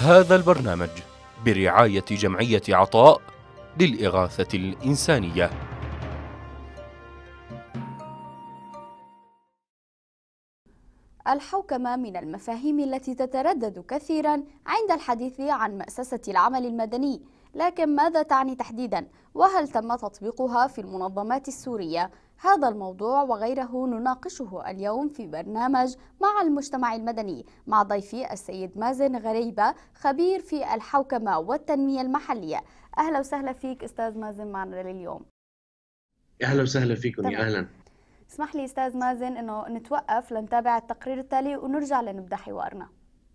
هذا البرنامج برعاية جمعية عطاء للإغاثة الإنسانية. الحوكمة من المفاهيم التي تتردد كثيرا عند الحديث عن مؤسسة العمل المدني، لكن ماذا تعني تحديدا؟ وهل تم تطبيقها في المنظمات السورية؟ هذا الموضوع وغيره نناقشه اليوم في برنامج مع المجتمع المدني مع ضيفي السيد مازن غريبة، خبير في الحوكمة والتنمية المحلية. أهلا وسهلا فيك أستاذ مازن معنا لليوم. أهلا وسهلا فيكم. يا أهلا. اسمح لي أستاذ مازن أنه نتوقف لنتابع التقرير التالي ونرجع لنبدأ حوارنا.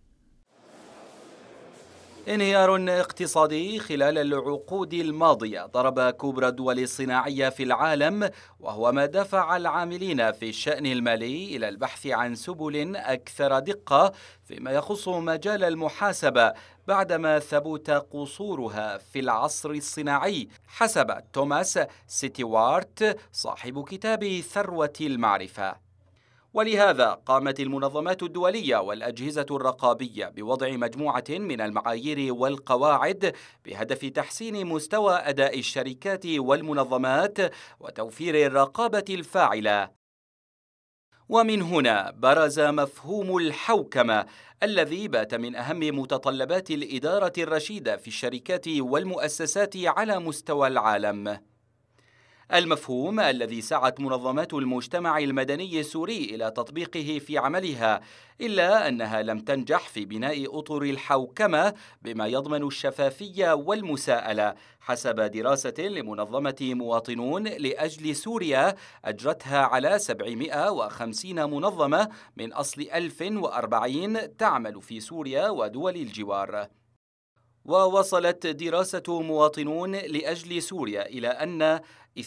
انهيار اقتصادي خلال العقود الماضية ضرب كبرى الدول الصناعية في العالم، وهو ما دفع العاملين في الشأن المالي إلى البحث عن سبل أكثر دقة فيما يخص مجال المحاسبة بعدما ثبت قصورها في العصر الصناعي، حسب توماس ستيوارت صاحب كتاب ثروة المعرفة. ولهذا قامت المنظمات الدولية والأجهزة الرقابية بوضع مجموعة من المعايير والقواعد بهدف تحسين مستوى أداء الشركات والمنظمات وتوفير الرقابة الفاعلة. ومن هنا برز مفهوم الحوكمة الذي بات من أهم متطلبات الإدارة الرشيدة في الشركات والمؤسسات على مستوى العالم. المفهوم الذي سعت منظمات المجتمع المدني السوري إلى تطبيقه في عملها، إلا أنها لم تنجح في بناء أطر الحوكمة بما يضمن الشفافية والمساءلة، حسب دراسة لمنظمة مواطنون لأجل سوريا أجرتها على 750 منظمة من أصل 1040 تعمل في سوريا ودول الجوار. ووصلت دراسة مواطنون لأجل سوريا إلى أن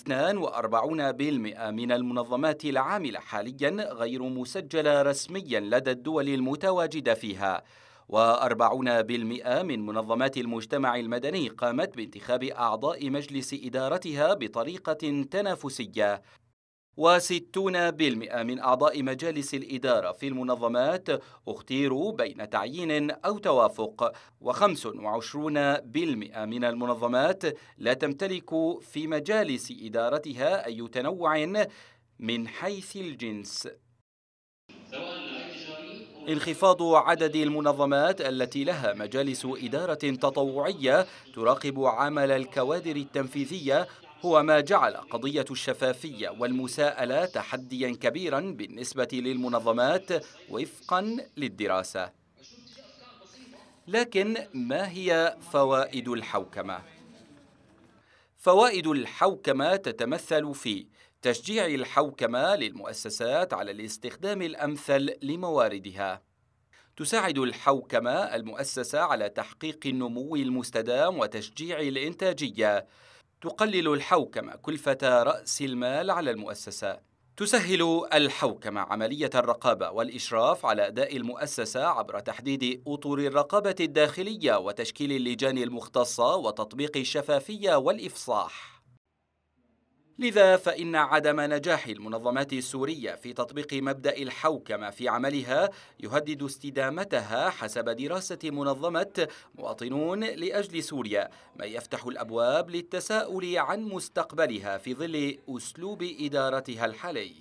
42% من المنظمات العاملة حاليا غير مسجلة رسميا لدى الدول المتواجدة فيها، و40% من منظمات المجتمع المدني قامت بانتخاب أعضاء مجلس إدارتها بطريقة تنافسية، و60% من أعضاء مجالس الإدارة في المنظمات اختيروا بين تعيين أو توافق، و25% من المنظمات لا تمتلك في مجالس إدارتها أي تنوع من حيث الجنس. انخفاض عدد المنظمات التي لها مجالس إدارة تطوعية تراقب عمل الكوادر التنفيذية هو ما جعل قضية الشفافية والمساءلة تحديا كبيرا بالنسبة للمنظمات وفقا للدراسة. لكن ما هي فوائد الحوكمة؟ فوائد الحوكمة تتمثل في تشجيع الحوكمة للمؤسسات على الاستخدام الأمثل لمواردها. تساعد الحوكمة المؤسسة على تحقيق النمو المستدام وتشجيع الإنتاجية. تقلل الحوكمة كلفة رأس المال على المؤسسة. تسهل الحوكمة عملية الرقابة والإشراف على أداء المؤسسة عبر تحديد أطر الرقابة الداخلية وتشكيل اللجان المختصة وتطبيق الشفافية والإفصاح. لذا فإن عدم نجاح المنظمات السورية في تطبيق مبدأ الحوكمة في عملها يهدد استدامتها، حسب دراسة منظمة مواطنون لأجل سوريا، ما يفتح الأبواب للتساؤل عن مستقبلها في ظل أسلوب إدارتها الحالي.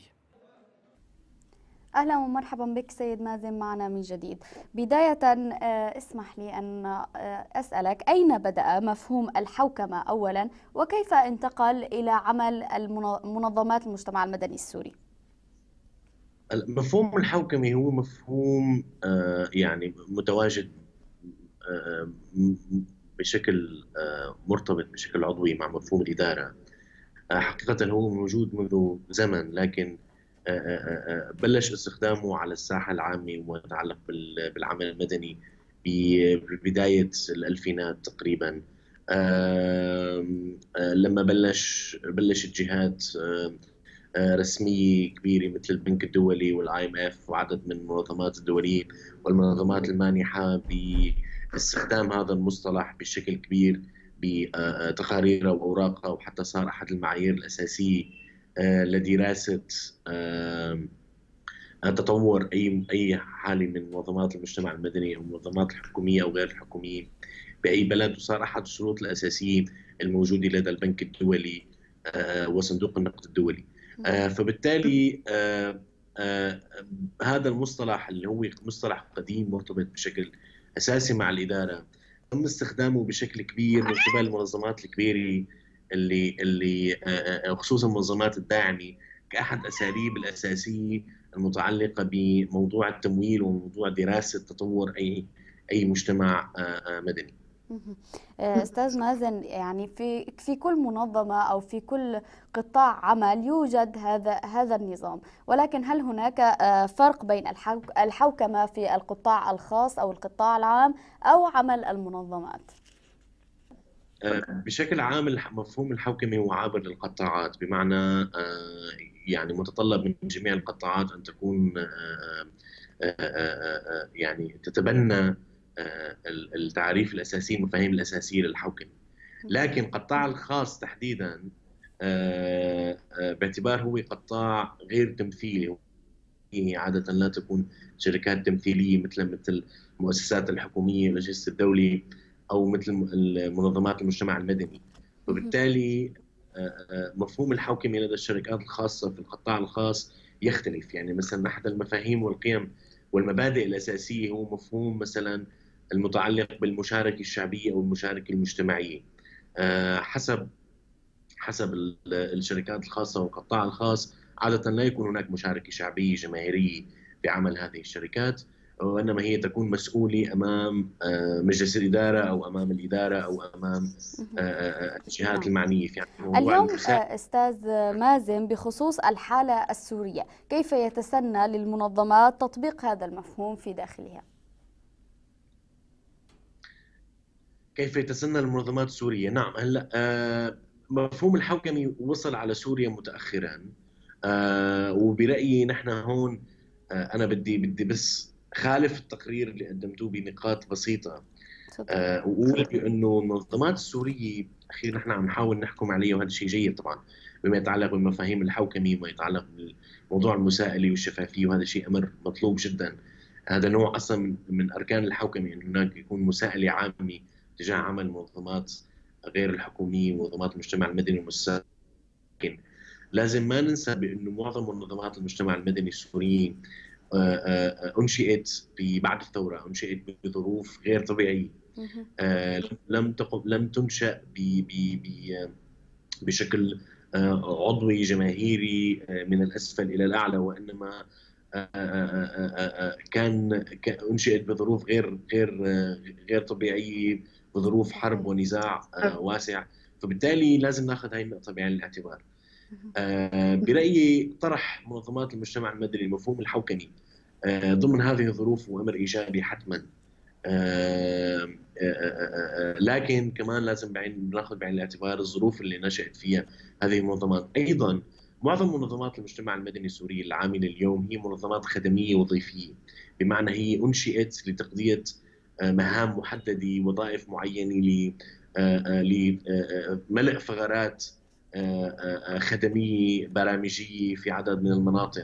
أهلا ومرحبا بك سيد مازن معنا من جديد. بداية اسمح لي أن أسألك أين بدأ مفهوم الحوكمة أولا، وكيف انتقل إلى عمل منظمات المجتمع المدني السوري؟ مفهوم الحوكمة هو مفهوم يعني متواجد بشكل مرتبط بشكل عضوي مع مفهوم الإدارة. حقيقة هو موجود منذ زمن، لكن بلش استخدامه على الساحة العامة وما يتعلق بالعمل المدني ببداية الألفينات تقريبا، لما بلشت جهات رسمية كبيرة مثل البنك الدولي والIMF وعدد من المنظمات الدولية والمنظمات المانحة باستخدام هذا المصطلح بشكل كبير بتقاريرها وأوراقها، وحتى صار أحد المعايير الأساسية لدراسة تطور أي حالة من منظمات المجتمع المدني أو المنظمات الحكومية أو غير الحكومية بأي بلد، وصار أحد الشروط الأساسية الموجودة لدى البنك الدولي وصندوق النقد الدولي. فبالتالي هذا المصطلح اللي هو مصطلح قديم مرتبط بشكل أساسي مع الإدارة تم استخدامه بشكل كبير من قبل المنظمات الكبيرة اللي خصوصا المنظمات الداعمة كأحد الأساليب الأساسية المتعلقة بموضوع التمويل وموضوع دراسة تطور أي مجتمع مدني. أستاذ مازن، يعني في كل منظمة أو في كل قطاع عمل يوجد هذا النظام، ولكن هل هناك فرق بين الحوكمة في القطاع الخاص أو القطاع العام أو عمل المنظمات؟ بشكل عام مفهوم الحوكمة هو عابر للقطاعات، بمعنى يعني متطلب من جميع القطاعات أن تكون يعني تتبنى التعريف الأساسي، المفاهيم الأساسية للحوكمة. لكن القطاع الخاص تحديدا باعتبار هو قطاع غير تمثيلي، هي عادة لا تكون شركات تمثيلية مثل المؤسسات الحكومية والأجهزة الدولية أو مثل منظمات المجتمع المدني. وبالتالي مفهوم الحوكمة لدى الشركات الخاصة في القطاع الخاص يختلف. يعني مثلا أحد المفاهيم والقيم والمبادئ الأساسية هو مفهوم مثلا المتعلق بالمشاركة الشعبية أو المشاركة المجتمعية. حسب الشركات الخاصة والقطاع الخاص عادة لا يكون هناك مشاركة شعبية جماهيرية في عمل هذه الشركات، وإنما هي تكون مسؤولة أمام مجلس الإدارة أو أمام الإدارة أو أمام الجهات المعنية في اليوم. أستاذ مازن، بخصوص الحالة السورية، كيف يتسنى للمنظمات تطبيق هذا المفهوم في داخلها؟ كيف يتسنى المنظمات السورية؟ نعم، هلا مفهوم الحوكمة وصل على سوريا متأخرا، وبرأيي نحن هون أنا بدي بس خالف التقرير اللي قدمتوه بنقاط بسيطة، وأقول بأنه المنظمات السورية أخيرا نحن عم نحاول نحكم عليها، وهذا شيء جيد طبعا بما يتعلق بمفاهيم الحوكمة وما يتعلق بموضوع المساءلة والشفافية، وهذا شيء أمر مطلوب جدا. هذا نوع أصلا من أركان الحوكمة، أن هناك يكون مساءلة عامة تجاه عمل المنظمات غير الحكومية ومنظمات المجتمع المدني والمؤسسات. لكن لازم ما ننسى بأنه معظم منظمات المجتمع المدني السوريين أنشئت بعد الثورة، أنشئت بظروف غير طبيعية. لم تنشأ بشكل عضوي جماهيري من الأسفل إلى الأعلى، وإنما كان أنشئت بظروف غير طبيعية، بظروف حرب ونزاع واسع. فبالتالي لازم ناخذ هاي النقطة بعين الاعتبار. برأيي طرح منظمات المجتمع المدني مفهوم الحوكمي ضمن هذه الظروف هو أمر إيجابي حتما، لكن كمان لازم ناخذ بعين الاعتبار الظروف اللي نشأت فيها هذه المنظمات. أيضا معظم منظمات المجتمع المدني السوري العاملة اليوم هي منظمات خدمية وظيفية، بمعنى هي أنشئت لتقضية مهام محددة، وظائف معينة لملء ثغرات خدمية برامجية في عدد من المناطق.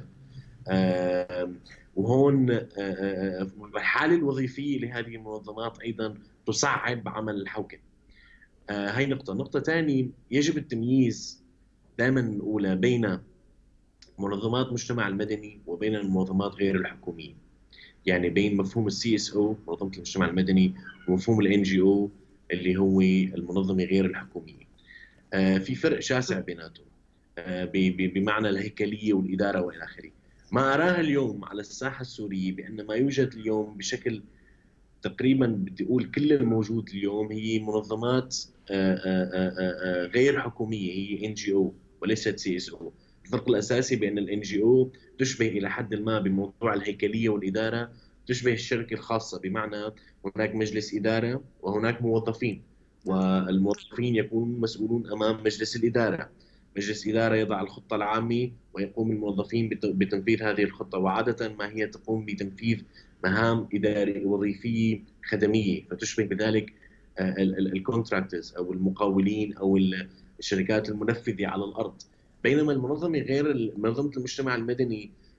وهون الحالة الوظيفية لهذه المنظمات أيضا تصعب عمل الحوكمة. هاي نقطة ثانية، يجب التمييز دائما نقولها بين منظمات المجتمع المدني وبين المنظمات غير الحكومية، يعني بين مفهوم CSO منظمة المجتمع المدني ومفهوم NGO اللي هو المنظمة غير الحكومية. في فرق شاسع بيناتهم بمعنى الهيكلية والإدارة وإلى آخره. ما أراه اليوم على الساحة السورية بأن ما يوجد اليوم بشكل تقريبا بدي أقول كل الموجود اليوم هي منظمات غير حكومية، هي NGO وليست CSO. الفرق الأساسي بأن NGO تشبه إلى حد ما بموضوع الهيكلية والإدارة تشبه الشركة الخاصة، بمعنى هناك مجلس إدارة وهناك موظفين، والموظفين يكونون مسؤولون أمام مجلس الإدارة. مجلس إدارة يضع الخطة العامة ويقوم الموظفين بتنفيذ هذه الخطة، وعادة ما هي تقوم بتنفيذ مهام إدارية وظيفية خدمية، فتشبه بذلك الكونتراكتورز أو المقاولين أو الشركات المنفذة على الأرض. بينما المنظمة غير منظمة المجتمع المدني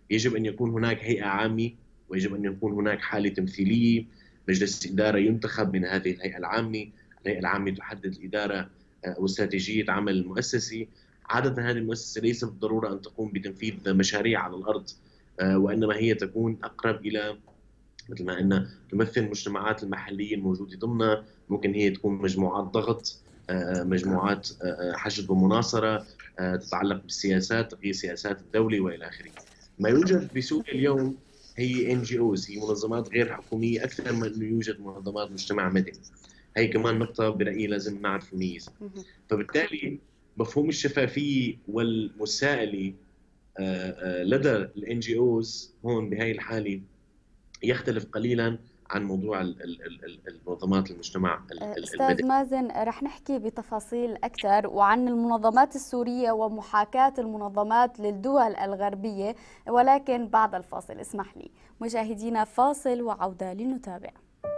يجب أن يكون هناك هيئة عامة، ويجب أن يكون هناك حالة تمثيلية، مجلس إدارة ينتخب من هذه الهيئة العامة. الهيئة العامة تحدد الإدارة واستراتيجية عمل المؤسسة. عادة هذه المؤسسة ليس بالضرورة أن تقوم بتنفيذ مشاريع على الأرض، وإنما هي تكون أقرب إلى مثل ما قلنا تمثل المجتمعات المحلية الموجودة ضمنها. ممكن هي تكون مجموعات ضغط، مجموعات حشد ومناصرة تتعلق بالسياسات، تغيير سياسات الدولة وإلى آخره. ما يوجد بسوريا اليوم هي NGOs، هي منظمات غير حكومية أكثر من أنه يوجد منظمات مجتمع مدني. هي كمان نقطة برأيي لازم نعرف نميزها. فبالتالي مفهوم الشفافية والمساءلة لدى ال NGOs هون بهاي الحالة يختلف قليلا عن موضوع المنظمات المجتمع المدني. أستاذ مازن، رح نحكي بتفاصيل أكثر وعن المنظمات السورية ومحاكاة المنظمات للدول الغربية، ولكن بعد الفاصل. اسمح لي مشاهدينا، فاصل وعودة لنتابع.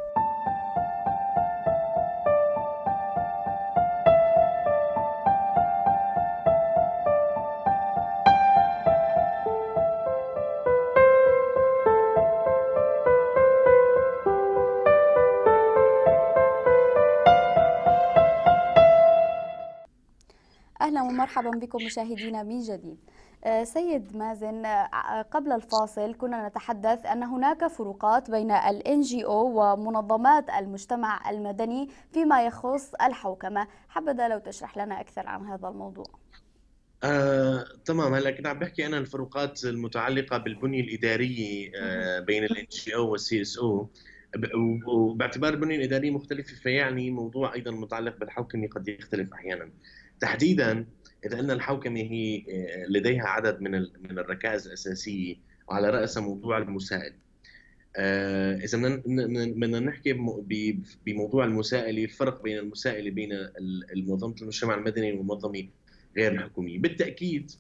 أهلا ومرحبا بكم مشاهدينا من جديد. سيد مازن، قبل الفاصل كنا نتحدث أن هناك فروقات بين ال NGO ومنظمات المجتمع المدني فيما يخص الحوكمة. حبذا لو تشرح لنا أكثر عن هذا الموضوع. تمام. هلا كنت عم بحكي أنا الفروقات المتعلقة بالبنية الإدارية بين ال NGO وال CSO، وباعتبار البنية الإدارية مختلفة فيعني موضوع أيضا متعلق بالحوكمة قد يختلف أحيانا. تحديدا إذا أن الحوكمة هي لديها عدد من الركائز الأساسية، وعلى رأسها موضوع المساءلة. إذا بدنا نحكي بموضوع المساءلة، الفرق بين المساءلة بين منظمة المجتمع المدني والمنظمة غير الحكومية. بالتأكيد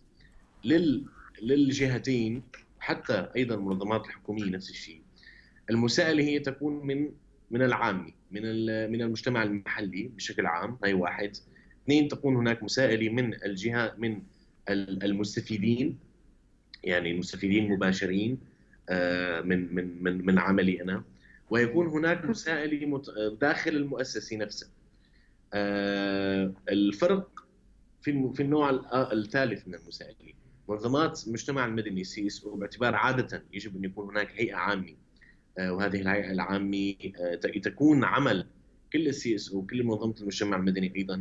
للجهتين، حتى أيضا المنظمات الحكومية نفس الشيء، المساءلة هي تكون من العامة، من المجتمع المحلي بشكل عام. هي واحد. اثنين، تكون هناك مساءلة من الجهة، من المستفيدين، يعني المستفيدين مباشرين من عملي أنا. ويكون هناك مساءلة داخل المؤسسة نفسها. الفرق في النوع الثالث من المساءلة، منظمات المجتمع المدني CSO، باعتبار عادة يجب أن يكون هناك هيئة عامة، وهذه الهيئة العامة تكون عمل كل CSO وكل منظمة المجتمع المدني أيضا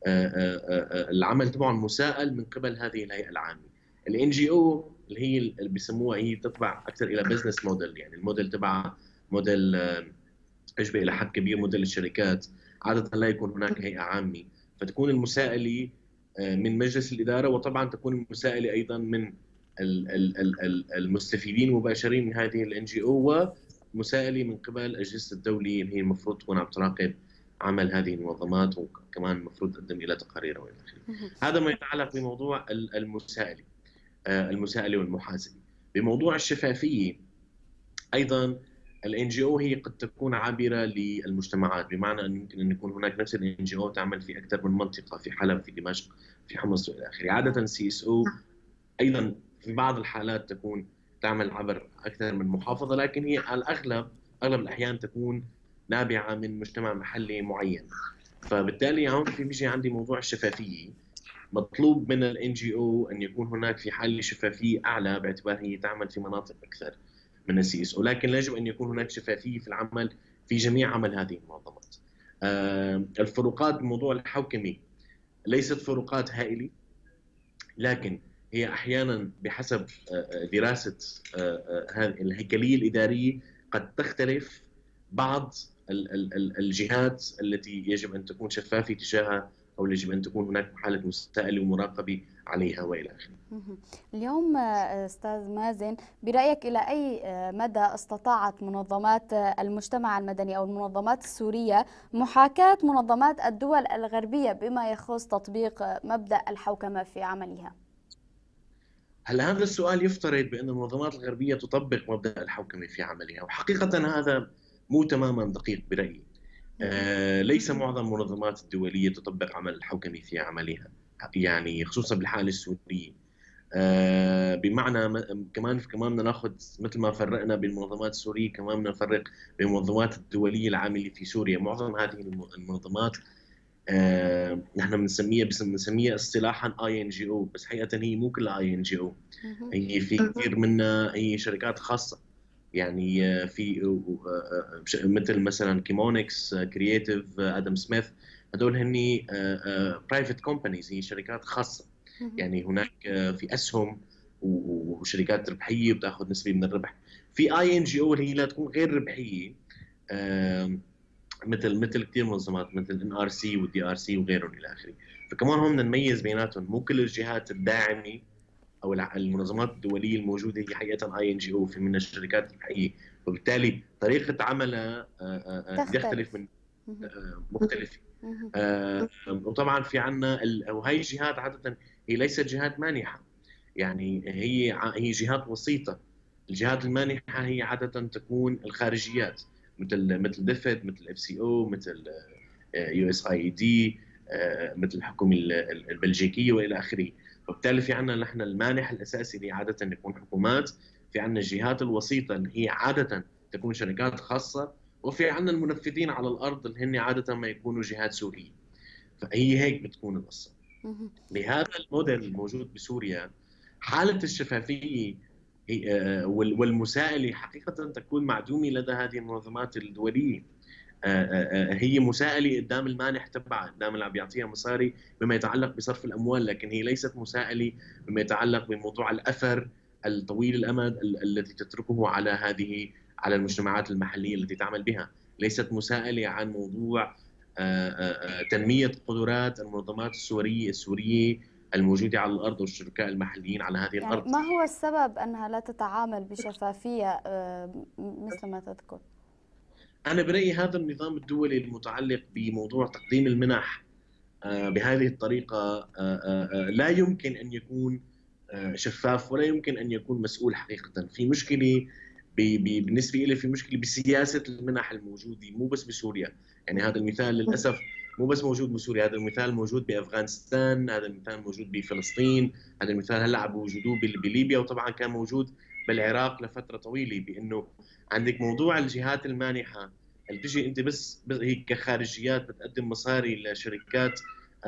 العمل تبعهم مساءل من قبل هذه الهيئة العامة. ال NGO اللي هي اللي بيسموها، هي تتبع أكثر إلى بزنس موديل، يعني الموديل تبعها موديل يشبه إلى حد كبير موديل الشركات. عادة لا يكون هناك هيئة عامة، فتكون المساءلة من مجلس الإدارة، وطبعا تكون المساءلة أيضا من المستفيدين المباشرين من هذه ال NGO، ومساءلة من قبل أجهزة الدولة اللي هي المفروض تكون عم تراقب عمل هذه المنظمات، وكمان المفروض تقدم إلى تقارير وإلى آخره. هذا ما يتعلق بموضوع المساءلة والمحاسبة. بموضوع الشفافية أيضا ال NGO هي قد تكون عابرة للمجتمعات، بمعنى أن يمكن أن يكون هناك نفس ال NGO تعمل في أكثر من منطقة، في حلب، في دمشق، في حمص وإلى آخره. عادة CSO أيضا في بعض الحالات تكون تعمل عبر أكثر من محافظة، لكن هي على أغلب الأحيان تكون نابعة من مجتمع محلي معين. فبالتالي هون بيجي عندي موضوع الشفافية. مطلوب من ال NGO أن يكون هناك في حالة شفافية أعلى، باعتبار هي تعمل في مناطق أكثر من ال CSO، ولكن يجب أن يكون هناك شفافية في العمل في جميع عمل هذه المنظمات. الفروقات بموضوع الحوكمة ليست فروقات هائلة، لكن هي أحيانا بحسب دراسة الهيكلية الإدارية قد تختلف بعض الجهات التي يجب أن تكون شفافة تجاهها، أو يجب أن تكون هناك حالة مساءلة ومراقبة عليها وإلى آخره. اليوم أستاذ مازن، برأيك إلى أي مدى استطاعت منظمات المجتمع المدني أو المنظمات السورية محاكاة منظمات الدول الغربية بما يخص تطبيق مبدأ الحوكمة في عملها؟ هلا هذا السؤال يفترض بأن المنظمات الغربية تطبق مبدأ الحوكمة في عملها، وحقيقة هذا مو تماما دقيق برأيي. ليس معظم المنظمات الدولية تطبق عمل الحوكمة في عملها، يعني خصوصا بالحالة السورية. بمعنى كمان بدنا ناخذ مثل ما فرقنا بين المنظمات السوريه، كمان بدنا نفرق بين المنظمات الدوليه العامله في سوريا. معظم هذه المنظمات نحن بنسميها اصطلاحا INGO، بس حقيقه هي مو كلها INGO. هي في كثير منها هي شركات خاصه، يعني في مثل مثلا كيمونكس، كرييتيف، ادم سميث، هدول هن برايفت كومبانيز، هي شركات خاصه. يعني هناك في اسهم وشركات ربحيه وبتاخذ نسبه من الربح. في INGO اللي هي لا تكون غير ربحيه، مثل كثير منظمات مثل NRC والDRC وغيرهم الى اخره. فكمان هم بدنا نميز بيناتهم، مو كل الجهات الداعمه او المنظمات الدوليه الموجوده هي حقيقه INGO، في منها شركات ربحيه، وبالتالي طريقه عملها يختلف من مختلفه. وطبعا في عندنا وهي الجهات عاده هي ليست جهات مانحه، يعني هي جهات وسيطه. الجهات المانحه هي عاده تكون الخارجيات، مثل دفد، مثل FCO، مثل USAID، مثل الحكومه البلجيكيه والى اخره. وبالتالي في عندنا نحن المانح الاساسي اللي عاده يكون حكومات، في عندنا الجهات الوسيطه اللي هي عاده تكون شركات خاصه، وفي عندنا المنفذين على الارض اللي هن عاده ما يكونوا جهات سوريه. فهي هيك بتكون القصه. بهذا الموديل الموجود بسوريا، حاله الشفافيه والمساءله حقيقه تكون معدومه لدى هذه المنظمات الدوليه. هي مساءله قدام المانح تبعها، قدام اللي عم بيعطيها مصاري بما يتعلق بصرف الاموال، لكن هي ليست مساءله بما يتعلق بموضوع الاثر الطويل الامد التي تتركه على المجتمعات المحليه التي تعمل بها. ليست مساءله عن موضوع تنميه قدرات المنظمات السوريه الموجوده على الارض والشركاء المحليين على هذه يعني الارض. ما هو السبب انها لا تتعامل بشفافيه مثل ما تذكر؟ أنا برأيي هذا النظام الدولي المتعلق بموضوع تقديم المنح بهذه الطريقة لا يمكن أن يكون شفاف، ولا يمكن أن يكون مسؤول. حقيقة في مشكلة بالنسبة لي، في مشكلة بسياسة المنح الموجودة، مو بس بسوريا. يعني هذا المثال للأسف مو بس موجود بسوريا، هذا المثال موجود بأفغانستان، هذا المثال موجود بفلسطين، هذا المثال هلأ بوجودوه بليبيا، وطبعا كان موجود بالعراق لفترة طويلة. بأنه عندك موضوع الجهات المانحة اللي بتجي انت بس هيك كخارجيات بتقدم مصاري لشركات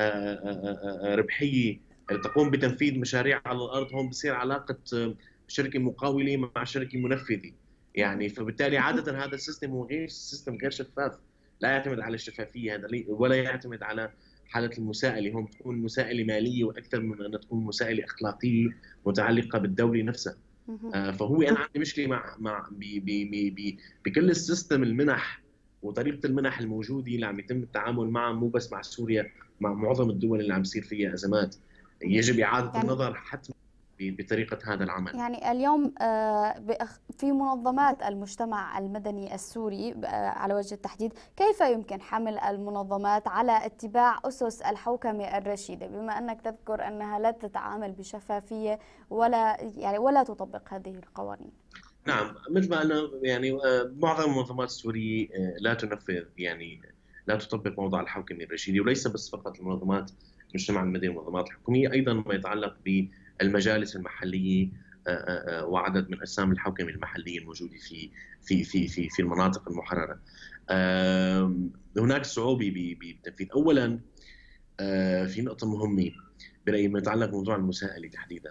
ربحيه تقوم بتنفيذ مشاريع على الارض. هون بصير علاقه شركه مقاوله مع شركه منفذه، يعني فبالتالي عاده هذا السيستم هو غير شفاف، لا يعتمد على الشفافيه هذا، ولا يعتمد على حاله المساءله. هون بتكون مساءله ماليه واكثر من ان تكون مساءله اخلاقيه متعلقه بالدوله نفسها. فهو انا عندي مشكله مع بكل السيستم المنح وطريقه المنح الموجوده اللي عم يتم التعامل معها، مو بس مع سوريا، مع معظم الدول اللي عم يصير فيها ازمات. يجب اعاده النظر حتما بطريقه هذا العمل. يعني اليوم في منظمات المجتمع المدني السوري على وجه التحديد، كيف يمكن حمل المنظمات على اتباع أسس الحوكمة الرشيدة، بما أنك تذكر أنها لا تتعامل بشفافية ولا تطبق هذه القوانين؟ نعم، مثل ما أنا يعني معظم المنظمات السورية لا تنفذ، يعني لا تطبق موضوع الحوكمة الرشيدة، وليس بس فقط المنظمات المجتمع المدني والمنظمات الحكومية، أيضا ما يتعلق بالمجالس المحلية وعدد من أجسام الحوكمة المحلية الموجودة في المناطق المحررة. هناك صعوبة بالتنفيذ. أولا في نقطة مهمة برأيي ما يتعلق بموضوع المساءلة تحديدا.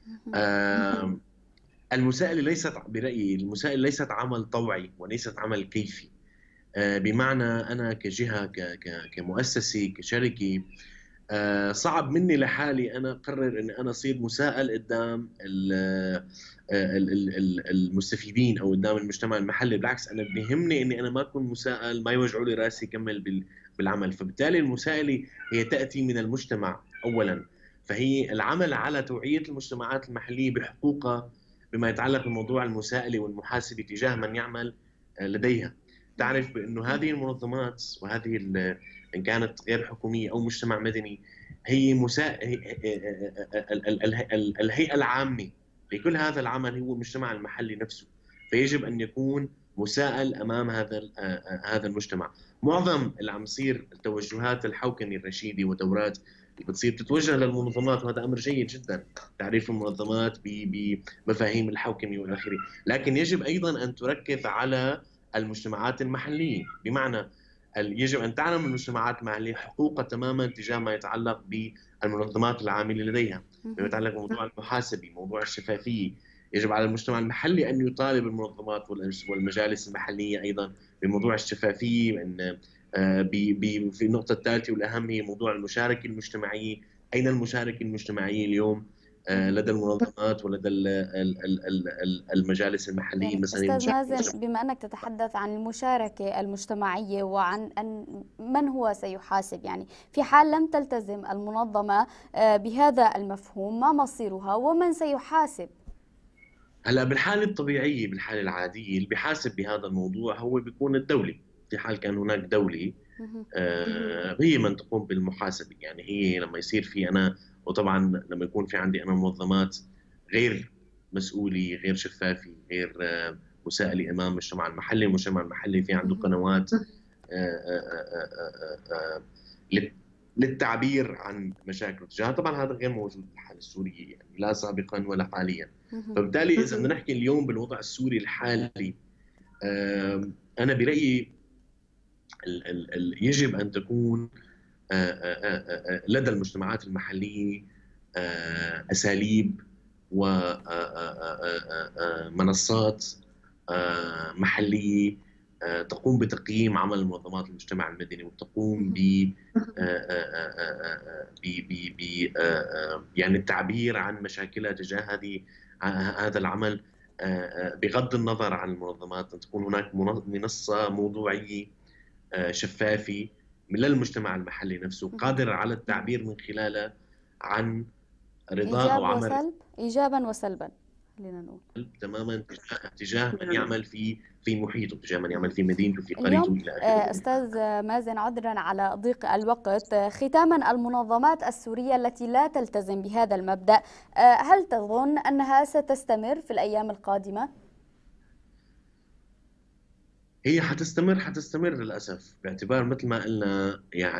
برأيي المساءلة ليست عمل طوعي وليست عمل كيفي. بمعنى أنا كجهة كمؤسسة كشركة صعب مني لحالي أنا أقرر أن أنا أصير مساءل قدام المستفيدين أو قدام المجتمع المحلي. بالعكس، أنا بيهمني أني أنا ما أكون مساءل، ما يوجعوا لي راسي كمل بالعمل. فبالتالي المساءلة هي تأتي من المجتمع أولا، فهي العمل على توعية المجتمعات المحلية بحقوقها بما يتعلق بموضوع المساءلة والمحاسبة تجاه من يعمل لديها. تعرف بأنه هذه المنظمات وهذه إن كانت غير حكومية أو مجتمع مدني هي الهيئة العامة لكل هذا العمل هو المجتمع المحلي نفسه، فيجب أن يكون مساءل أمام هذا المجتمع. معظم اللي عم يصير توجهات الحوكمة الرشيدة ودورات بتصير تتوجه للمنظمات، وهذا امر جيد جدا، تعريف المنظمات بمفاهيم الحوكمه والى اخره، لكن يجب ايضا ان تركز على المجتمعات المحليه، بمعنى يجب ان تعلم المجتمعات المحليه حقوقها تماما تجاه ما يتعلق بالمنظمات العامله لديها، ما يتعلق بموضوع المحاسبه، موضوع الشفافيه. يجب على المجتمع المحلي ان يطالب المنظمات والمجالس المحليه ايضا بموضوع الشفافيه، وان في النقطة الثالثة والأهم هي موضوع المشاركة المجتمعية. أين المشاركة المجتمعية اليوم لدى المنظمات ولدى المجالس المحلية يعني مثلا؟ أستاذ مازن، بما أنك تتحدث عن المشاركة المجتمعية وعن من هو سيحاسب، يعني في حال لم تلتزم المنظمة بهذا المفهوم ما مصيرها ومن سيحاسب؟ هلا بالحالة الطبيعية، بالحالة العادية، اللي بيحاسب بهذا الموضوع هو بيكون الدولة. في حال كان هناك دولة هي من تقوم بالمحاسبة، يعني هي لما يصير في أنا، وطبعا لما يكون في عندي أنا منظمات غير مسؤولة، غير شفافة، غير مسائلة أمام المجتمع المحلي، المجتمع المحلي في عنده قنوات للتعبير عن مشاكله تجاهها، طبعا هذا غير موجود في الحالة السورية، يعني لا سابقا ولا حاليا. فبالتالي إذا بدنا نحكي اليوم بالوضع السوري الحالي، أنا برأيي يجب أن تكون لدى المجتمعات المحلية أساليب ومنصات محلية تقوم بتقييم عمل منظمات المجتمع المدني، وتقوم يعني التعبير عن مشاكلها تجاه هذا العمل، بغض النظر عن المنظمات. أن تكون هناك منصة موضوعية شفافة للمجتمع المحلي نفسه، قادر على التعبير من خلاله عن رضا أو عمل وسلب، إيجابا وسلبا خلينا نقول تماما تجاه من يعمل في محيطه، تجاه من يعمل في مدينته، في قريته إلى آخره. أستاذ مازن، عذرا على ضيق الوقت، ختاما، المنظمات السورية التي لا تلتزم بهذا المبدأ هل تظن أنها ستستمر في الأيام القادمة؟ هي حتستمر للأسف، باعتبار مثل ما قلنا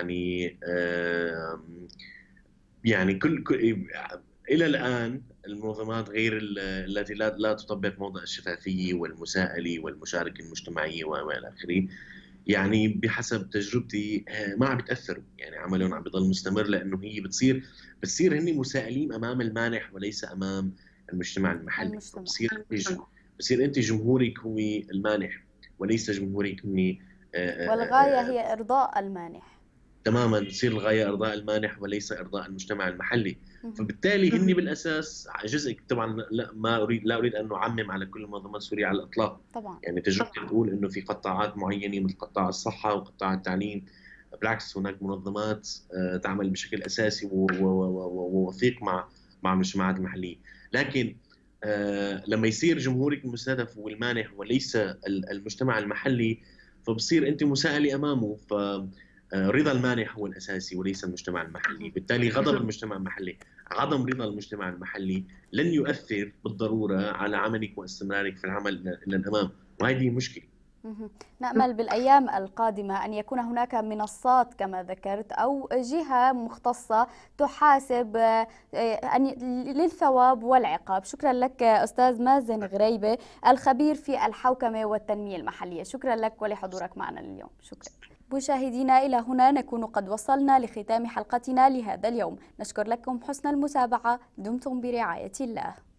يعني كل إلى الآن المنظمات غير التي لا تطبق موضوع الشفافية والمساءلة والمشاركة المجتمعية وإلى آخره، يعني بحسب تجربتي ما عم بتأثروا، يعني عملهم عم بيضل مستمر، لأنه هي بتصير هن مسائلين أمام المانح وليس أمام المجتمع المحلي. بصير أنت جمهورك هو المانح وليس جمهورك هو والغاية هي إرضاء المانح. تماما، تصير الغاية إرضاء المانح وليس إرضاء المجتمع المحلي. فبالتالي هن بالأساس جزء، طبعا لا أريد أن أعمم على كل المنظمات السورية على الإطلاق طبعا. يعني تجربتي تقول أنه في قطاعات معينة مثل قطاع الصحة وقطاع التعليم بالعكس هناك منظمات تعمل بشكل أساسي ووثيق مع المجتمعات المحلية، لكن لما يصير جمهورك المستهدف هو المانح وليس المجتمع المحلي، فبصير أنت مساءلة أمامه، رضا المانح هو الأساسي وليس المجتمع المحلي. بالتالي غضب المجتمع المحلي، عدم رضا المجتمع المحلي لن يؤثر بالضرورة على عملك واستمرارك في العمل إلى الأمام، وهذه مشكلة. نأمل بالأيام القادمة أن يكون هناك منصات كما ذكرت أو جهة مختصة تحاسب للثواب والعقاب. شكرا لك أستاذ مازن غريبة، الخبير في الحوكمة والتنمية المحلية، شكرا لك ولحضورك معنا اليوم. شكرا. مشاهدينا، إلى هنا نكون قد وصلنا لختام حلقتنا لهذا اليوم، نشكر لكم حسن المتابعة، دمتم برعاية الله.